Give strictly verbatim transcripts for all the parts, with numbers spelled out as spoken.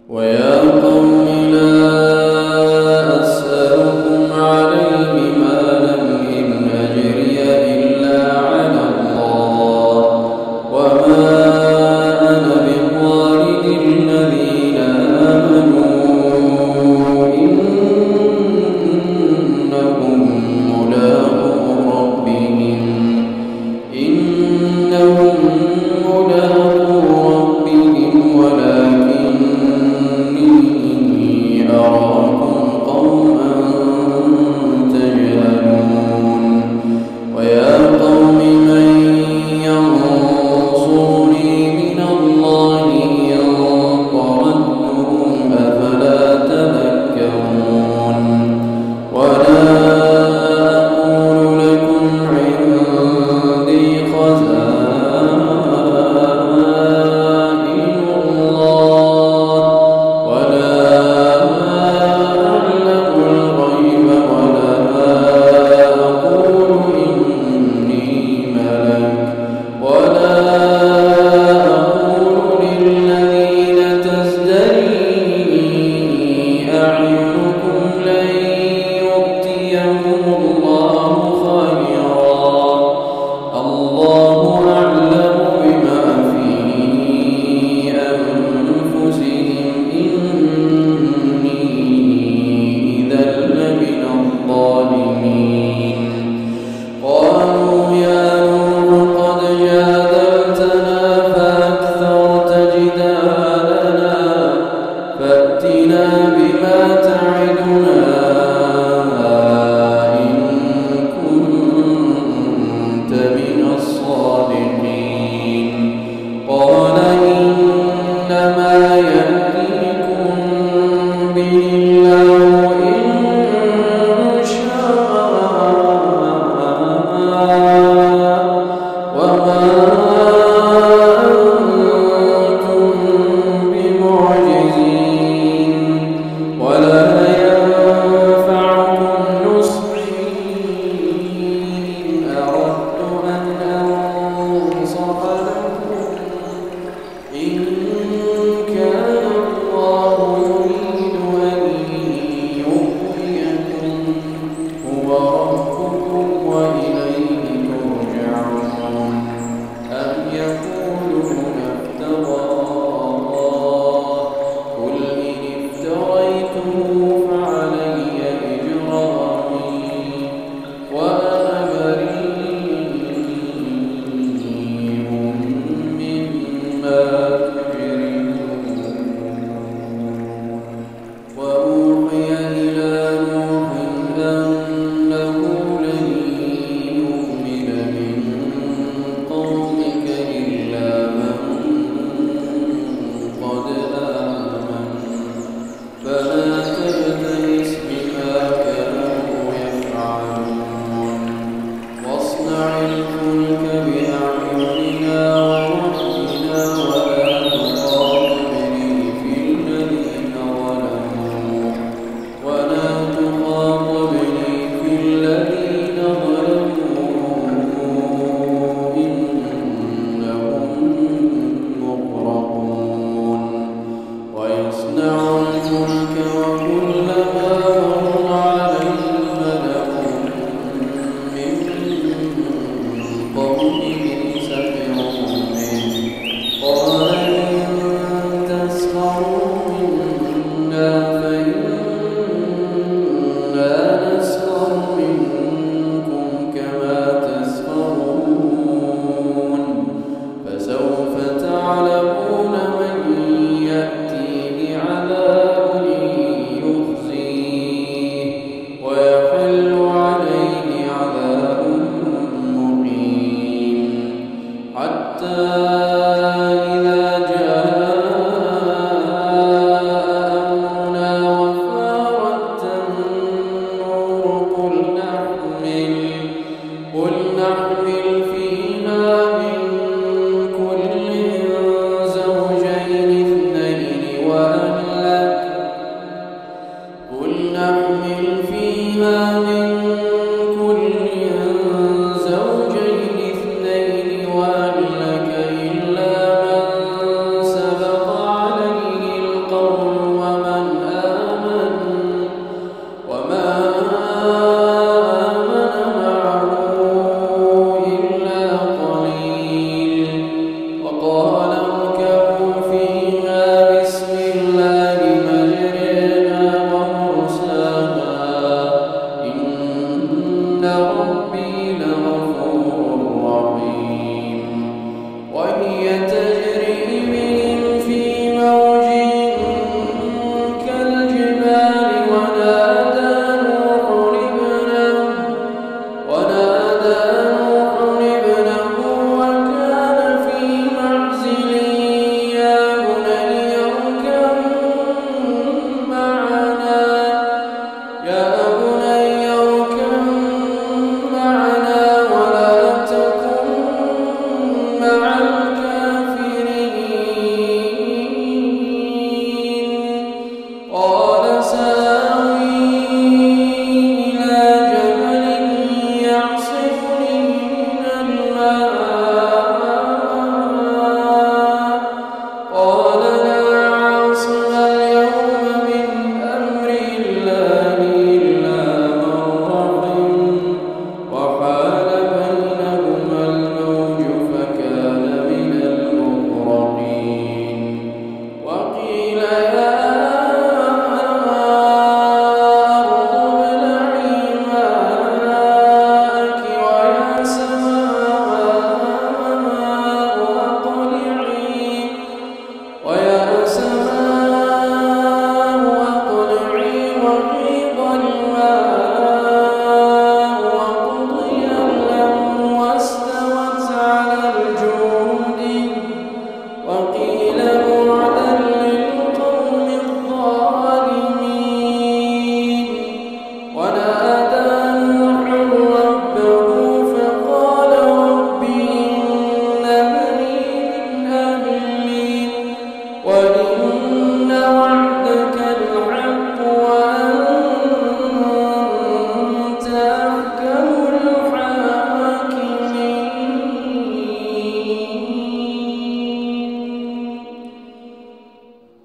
ويا قوم لا أسألكم عليه مالا إن أجري إلا على الله وما أنا بطارد الذين آمنوا إنهم ملاقو ربهم إنهم ملاقو ربهم ولكني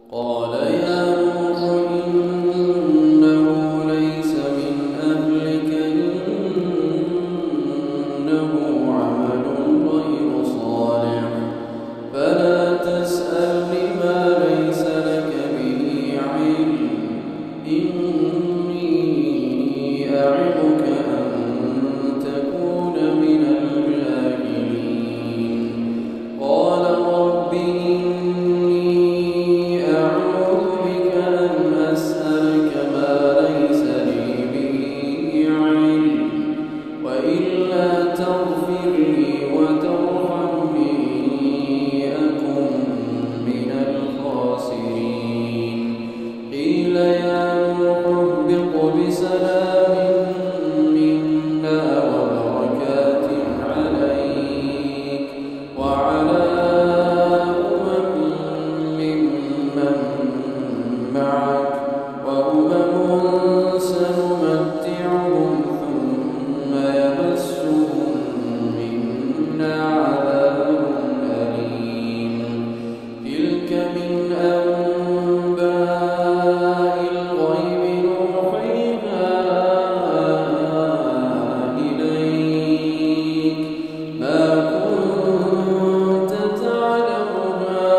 قال يا نوح إنه ليس من أهلك إنه عمل غير صالح فلا تسألني ما ليس لك به علم إني أعظك أن تكون من الجاهلين قال رب إني أعوذ بك أن أسألك ما ليس لي به علم وإلا تغفر لي وترحمني أكن من الخاسرين قيل يا نوح اهبط بسلام منا وبركات عليك وعلى أمم ممن معك وأمم سنمتعهم ثم يمسهم منا عذاب أليم تلك من أنباء الغيب نوحيها إليك ما كنت تعلمها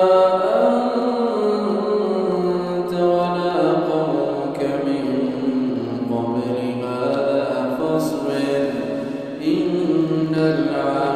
أنت ولا قومك من قبل هذا فاصبر إن العاقبة